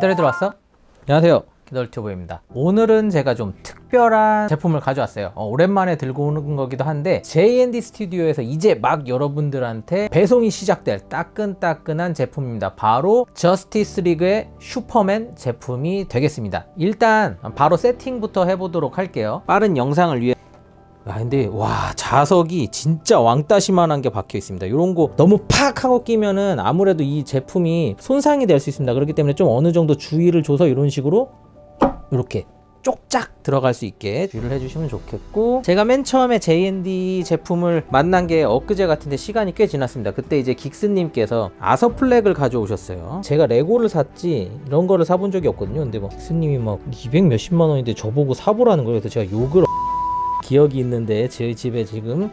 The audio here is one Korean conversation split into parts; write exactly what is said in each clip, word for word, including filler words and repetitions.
기다려 들어왔어? 안녕하세요, 기덜튜브입니다. 오늘은 제가 좀 특별한 제품을 가져왔어요. 어, 오랜만에 들고 오는 거기도 한데 제이앤디 스튜디오에서 이제 막 여러분들한테 배송이 시작될 따끈따끈한 제품입니다. 바로 저스티스 리그의 슈퍼맨 제품이 되겠습니다. 일단 바로 세팅부터 해보도록 할게요. 빠른 영상을 위해. 아 근데 와, 자석이 진짜 왕따시만한 게 박혀 있습니다. 이런 거 너무 팍 하고 끼면은 아무래도 이 제품이 손상이 될 수 있습니다. 그렇기 때문에 좀 어느 정도 주의를 줘서 이런 식으로 이렇게 쪽짝 들어갈 수 있게 주의를 해주시면 좋겠고, 제가 맨 처음에 제이앤디 제품을 만난 게 엊그제 같은데 시간이 꽤 지났습니다. 그때 이제 긱스님께서 아서플렉을 가져오셨어요. 제가 레고를 샀지 이런 거를 사본 적이 없거든요. 근데 막 긱스님이 막 이백 몇십만 원인데 저보고 사보라는 거예요. 그래서 제가 욕을 기억이 있는데, 저희 집에 지금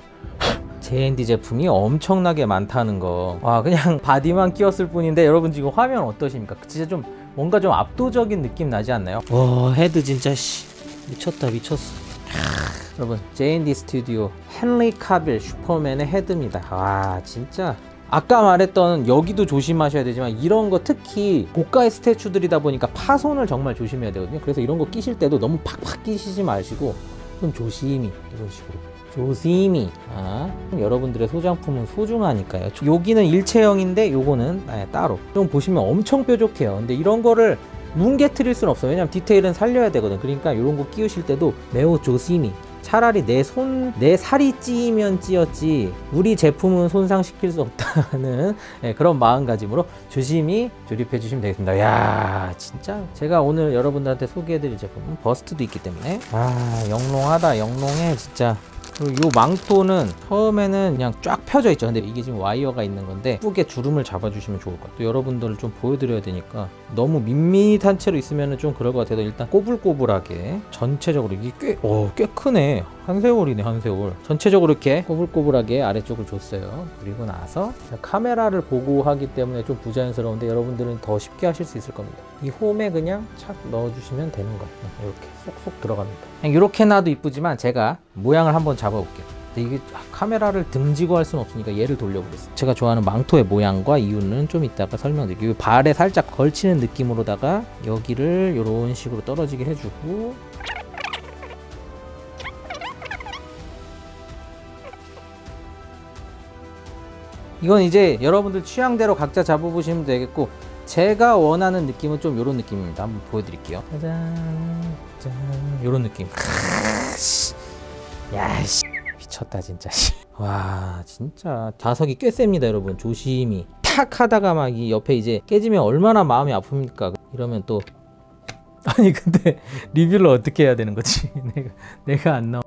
제이앤디 제품이 엄청나게 많다는 거. 와, 그냥 바디만 끼웠을 뿐인데 여러분 지금 화면 어떠십니까? 진짜 좀 뭔가 좀 압도적인 느낌 나지 않나요? 와, 헤드 진짜 씨 미쳤다 미쳤어. 하, 여러분 제이앤디 스튜디오 헨리 카빌 슈퍼맨의 헤드입니다. 와 진짜 아까 말했던 여기도 조심하셔야 되지만 이런 거 특히 고가의 스태츄들이다 보니까 파손을 정말 조심해야 되거든요. 그래서 이런 거 끼실 때도 너무 팍팍 끼시지 마시고 좀 조심히, 이런 식으로 조심히. 아, 여러분들의 소장품은 소중하니까요. 여기는 일체형인데 요거는 아, 따로. 좀 보시면 엄청 뾰족해요. 근데 이런 거를 뭉개트릴 수는 없어요. 왜냐면 디테일은 살려야 되거든. 그러니까 이런 거 끼우실 때도 매우 조심히. 차라리 내 손, 내 살이 찌면 찌었지 우리 제품은 손상시킬 수 없다는 네, 그런 마음가짐으로 조심히 조립해 주시면 되겠습니다. 야 진짜 제가 오늘 여러분들한테 소개해드릴 제품은 버스트도 있기 때문에 아 영롱하다, 영롱해 진짜. 그리고 이 망토는 처음에는 그냥 쫙 펴져 있죠. 근데 이게 지금 와이어가 있는 건데 예쁘게 주름을 잡아주시면 좋을 것 같아요. 또 여러분들을 좀 보여드려야 되니까 너무 밋밋한 채로 있으면 좀 그럴 것 같아도 일단 꼬불꼬불하게 전체적으로 이게 꽤, 오, 꽤 크네. 한 세월이네, 한 세월. 전체적으로 이렇게 꼬불꼬불하게 아래쪽을 줬어요. 그리고 나서 카메라를 보고 하기 때문에 좀 부자연스러운데 여러분들은 더 쉽게 하실 수 있을 겁니다. 이 홈에 그냥 착 넣어주시면 되는 거예요. 이렇게 쏙쏙 들어갑니다. 그냥 이렇게 놔도 이쁘지만 제가 모양을 한번 잡아볼게요. 근데 이게 카메라를 등지고 할 수는 없으니까 얘를 돌려보겠습니다. 제가 좋아하는 망토의 모양과 이유는 좀 이따가 설명드릴게요. 발에 살짝 걸치는 느낌으로다가 여기를 이런 식으로 떨어지게 해주고, 이건 이제 여러분들 취향대로 각자 잡아보시면 되겠고, 제가 원하는 느낌은 좀 이런 느낌입니다. 한번 보여드릴게요. 짜잔, 짠, 이런 느낌. 야, 씨, 미쳤다 진짜. 와, 진짜 자석이 꽤 셉니다, 여러분. 조심히. 탁 하다가 막 이 옆에 이제 깨지면 얼마나 마음이 아픕니까? 이러면 또 아니 근데 리뷰를 어떻게 해야 되는 거지? 내가 내가 안 나와.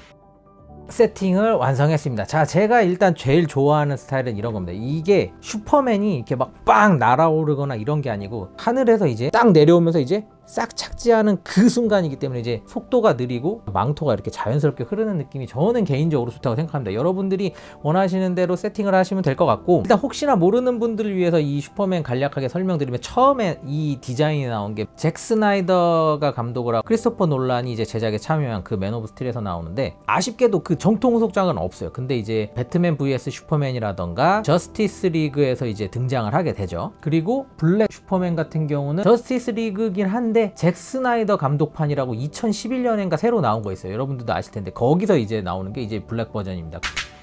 세팅을 완성했습니다. 자, 제가 일단 제일 좋아하는 스타일은 이런 겁니다. 이게 슈퍼맨이 이렇게 막 빵 날아오르거나 이런 게 아니고 하늘에서 이제 딱 내려오면서 이제 싹 착지하는 그 순간이기 때문에 이제 속도가 느리고 망토가 이렇게 자연스럽게 흐르는 느낌이 저는 개인적으로 좋다고 생각합니다. 여러분들이 원하시는 대로 세팅을 하시면 될 것 같고, 일단 혹시나 모르는 분들을 위해서 이 슈퍼맨 간략하게 설명드리면, 처음에 이 디자인이 나온 게 잭 스나이더가 감독을 하고 크리스토퍼 놀란이 이제 제작에 참여한 그 맨 오브 스틸에서 나오는데, 아쉽게도 그 정통 후속작은 없어요. 근데 이제 배트맨 브이에스 슈퍼맨이라던가 저스티스 리그에서 이제 등장을 하게 되죠. 그리고 블랙 슈퍼맨 같은 경우는 저스티스 리그긴 한데 잭 스나이더 감독판이라고 이천십일 년인가 새로 나온 거 있어요. 여러분들도 아실 텐데 거기서 이제 나오는 게 이제 블랙 버전입니다.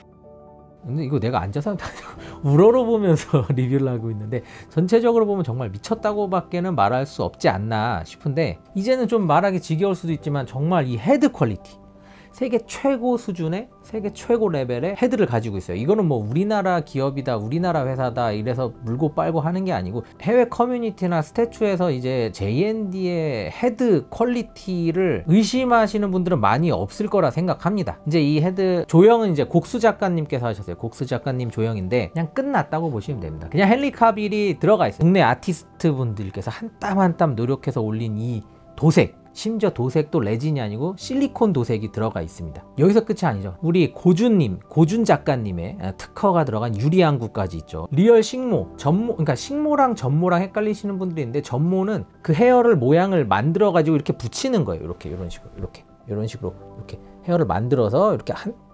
근데 이거 내가 앉아서 우러러보면서 리뷰를 하고 있는데 전체적으로 보면 정말 미쳤다고 밖에는 말할 수 없지 않나 싶은데, 이제는 좀 말하기 지겨울 수도 있지만 정말 이 헤드 퀄리티 세계 최고 수준의, 세계 최고 레벨의 헤드를 가지고 있어요. 이거는 뭐 우리나라 기업이다, 우리나라 회사다 이래서 물고 빨고 하는 게 아니고, 해외 커뮤니티나 스태츄에서 이제 제이앤디의 헤드 퀄리티를 의심하시는 분들은 많이 없을 거라 생각합니다. 이제 이 헤드 조형은 이제 곡수 작가님께서 하셨어요. 곡수 작가님 조형인데 그냥 끝났다고 보시면 됩니다. 그냥 헨리 카빌이 들어가 있어요. 국내 아티스트 분들께서 한 땀 한 땀 노력해서 올린 이 도색, 심지어 도색도 레진이 아니고 실리콘 도색이 들어가 있습니다. 여기서 끝이 아니죠. 우리 고준님, 고준 작가님의 특허가 들어간 유리안구까지 있죠. 리얼 식모, 전모, 그러니까 식모랑 전모랑 헷갈리시는 분들이 있는데, 전모는 그 헤어를 모양을 만들어 가지고 이렇게 붙이는 거예요. 이렇게 이런 식으로, 이렇게 이런 식으로 이렇게 헤어를 만들어서 이렇게 한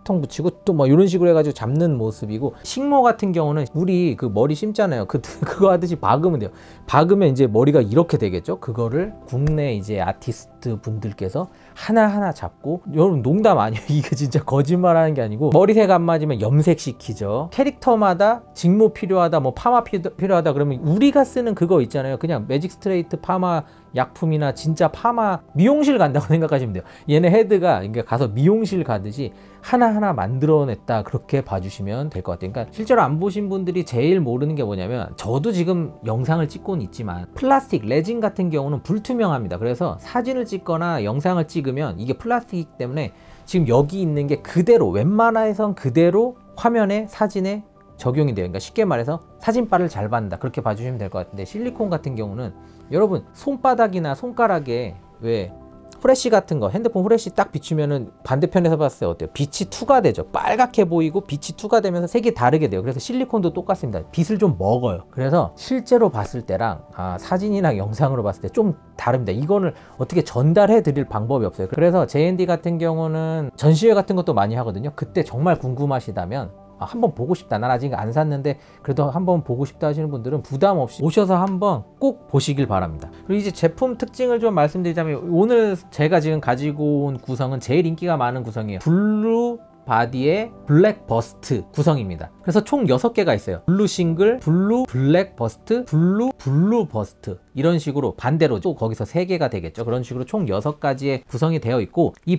파마통 붙이고 또 뭐 이런 식으로 해가지고 잡는 모습이고, 식모 같은 경우는 우리 그 머리 심잖아요. 그 그거 하듯이 박으면 돼요. 박으면 이제 머리가 이렇게 되겠죠. 그거를 국내 이제 아티스트 분들께서 하나하나 잡고, 여러분 농담 아니에요. 이게 진짜 거짓말하는 게 아니고, 머리색 안 맞으면 염색시키죠. 캐릭터마다 직모 필요하다, 뭐 파마 필요하다 그러면 우리가 쓰는 그거 있잖아요. 그냥 매직 스트레이트 파마 약품이나 진짜 파마 미용실 간다고 생각하시면 돼요. 얘네 헤드가 그러니까 가서 미용실 가듯이 하나하나 만들어냈다, 그렇게 봐주시면 될 것 같아요. 그러니까 실제로 안 보신 분들이 제일 모르는 게 뭐냐면, 저도 지금 영상을 찍고는 있지만 플라스틱 레진 같은 경우는 불투명합니다. 그래서 사진을 찍거나 영상을 찍으면 이게 플라스틱이기 때문에 지금 여기 있는 게 그대로, 웬만해선 그대로 화면에 사진에 적용이 돼요. 그러니까 쉽게 말해서 사진빨을 잘 받는다, 그렇게 봐주시면 될 것 같은데, 실리콘 같은 경우는 여러분 손바닥이나 손가락에 왜 후레쉬 같은 거, 핸드폰 후레쉬 딱 비추면은 반대편에서 봤을 때 어때요? 빛이 투과되죠. 빨갛게 보이고 빛이 투과되면서 색이 다르게 돼요. 그래서 실리콘도 똑같습니다. 빛을 좀 먹어요. 그래서 실제로 봤을 때랑 아, 사진이나 영상으로 봤을 때 좀 다릅니다. 이거를 어떻게 전달해 드릴 방법이 없어요. 그래서 제이엔디 같은 경우는 전시회 같은 것도 많이 하거든요. 그때 정말 궁금하시다면, 아, 한번 보고 싶다, 난 아직 안 샀는데 그래도 한번 보고 싶다 하시는 분들은 부담 없이 오셔서 한번 꼭 보시길 바랍니다. 그리고 이제 제품 특징을 좀 말씀드리자면, 오늘 제가 지금 가지고 온 구성은 제일 인기가 많은 구성이에요. 블루 바디의 블랙 버스트 구성입니다. 그래서 총 여섯 개가 있어요. 블루 싱글, 블루 블랙 버스트, 블루 블루 버스트, 이런 식으로 반대로 또 거기서 세 개가 되겠죠. 그런 식으로 총 여섯 가지의 구성이 되어 있고, 이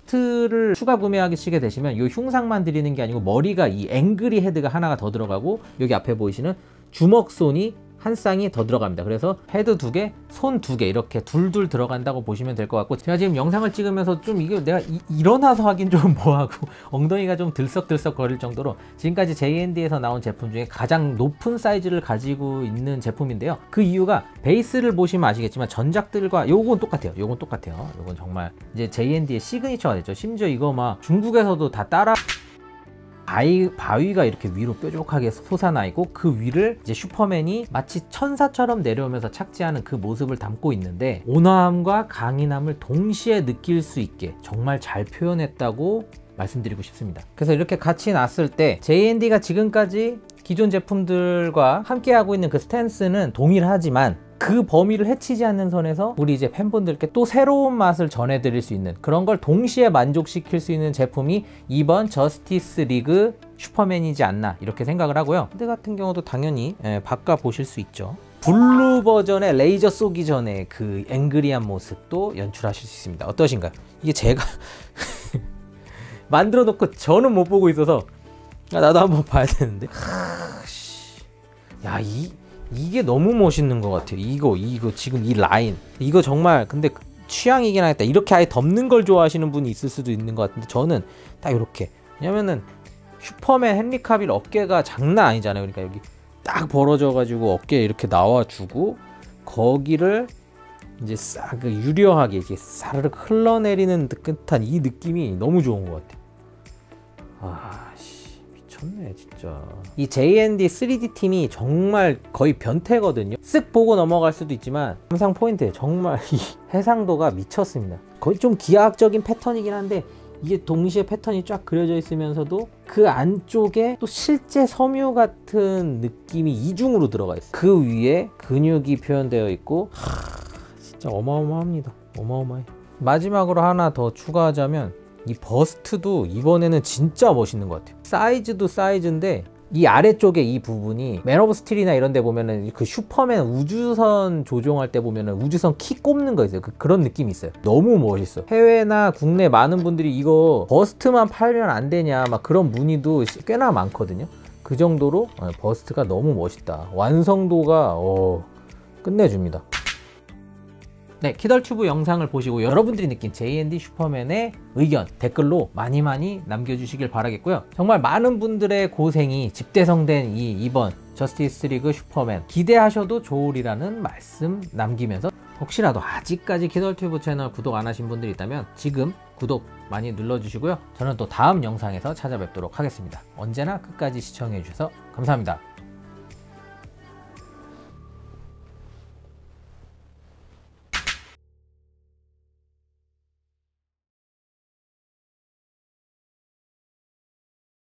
버스트를 추가 구매하시게 되시면 이 흉상만 드리는 게 아니고 머리가 이 앵그리 헤드가 하나가 더 들어가고, 여기 앞에 보이시는 주먹손이 한 쌍이 더 들어갑니다. 그래서 헤드 두 개, 손 두 개, 이렇게 둘둘 들어간다고 보시면 될 것 같고, 제가 지금 영상을 찍으면서 좀 이게 내가 이, 일어나서 하긴 좀 뭐하고 엉덩이가 좀 들썩들썩 거릴 정도로 지금까지 제이엔디에서 나온 제품 중에 가장 높은 사이즈를 가지고 있는 제품인데요. 그 이유가 베이스를 보시면 아시겠지만 전작들과 요건 똑같아요. 요건 똑같아요. 요건 정말 이제 제이엔디의 시그니처가 됐죠. 심지어 이거 막 중국에서도 다 따라 바위, 바위가 이렇게 위로 뾰족하게 솟아나 있고, 그 위를 이제 슈퍼맨이 마치 천사처럼 내려오면서 착지하는 그 모습을 담고 있는데, 온화함과 강인함을 동시에 느낄 수 있게 정말 잘 표현했다고 말씀드리고 싶습니다. 그래서 이렇게 같이 놨을 때 제이엔디가 지금까지 기존 제품들과 함께하고 있는 그 스탠스는 동일하지만, 그 범위를 해치지 않는 선에서 우리 이제 팬분들께 또 새로운 맛을 전해드릴 수 있는, 그런 걸 동시에 만족시킬 수 있는 제품이 이번 저스티스 리그 슈퍼맨이지 않나, 이렇게 생각을 하고요. 헤드 같은 경우도 당연히 예, 바꿔 보실 수 있죠. 블루 버전의 레이저 쏘기 전에 그 앵그리한 모습도 연출하실 수 있습니다. 어떠신가요? 이게 제가 만들어 놓고 저는 못 보고 있어서 나도 한번 봐야 되는데, 야, 이 이게 너무 멋있는 것 같아요. 이거 이거 지금 이 라인, 이거 정말 근데 취향이긴 하겠다. 이렇게 아예 덮는 걸 좋아하시는 분이 있을 수도 있는 것 같은데, 저는 딱 이렇게, 왜냐면은 슈퍼맨 헨리 카빌 어깨가 장난 아니잖아요. 그러니까 여기 딱 벌어져 가지고 어깨에 이렇게 나와주고, 거기를 이제 싹 유려하게 이렇게 사르륵 흘러내리는 듯한 이 느낌이 너무 좋은 것 같아요. 아, 미쳤네 진짜. 이 제이엔디 쓰리디 팀이 정말 거의 변태거든요. 쓱 보고 넘어갈 수도 있지만 감상 포인트, 정말 이 해상도가 미쳤습니다. 거의 좀 기하학적인 패턴이긴 한데, 이게 동시에 패턴이 쫙 그려져 있으면서도 그 안쪽에 또 실제 섬유 같은 느낌이 이중으로 들어가 있어요. 그 위에 근육이 표현되어 있고, 하, 진짜 어마어마합니다. 어마어마해. 마지막으로 하나 더 추가하자면, 이 버스트도 이번에는 진짜 멋있는 것 같아요. 사이즈도 사이즈인데, 이 아래쪽에 이 부분이 맨 오브 스틸이나 이런 데 보면은 그 슈퍼맨 우주선 조종할 때 보면은 우주선 키 꼽는 거 있어요. 그, 그런 느낌이 있어요. 너무 멋있어. 해외나 국내 많은 분들이 이거 버스트만 팔면 안 되냐 막 그런 문의도 꽤나 많거든요. 그 정도로 버스트가 너무 멋있다. 완성도가 어, 끝내줍니다. 네, 키덜튜브 영상을 보시고 여러분들이 느낀 제이엔디 슈퍼맨의 의견 댓글로 많이 많이 남겨주시길 바라겠고요. 정말 많은 분들의 고생이 집대성된 이 이번 저스티스 리그 슈퍼맨, 기대하셔도 좋으리라는 말씀 남기면서, 혹시라도 아직까지 키덜튜브 채널 구독 안 하신 분들이 있다면 지금 구독 많이 눌러주시고요. 저는 또 다음 영상에서 찾아뵙도록 하겠습니다. 언제나 끝까지 시청해주셔서 감사합니다.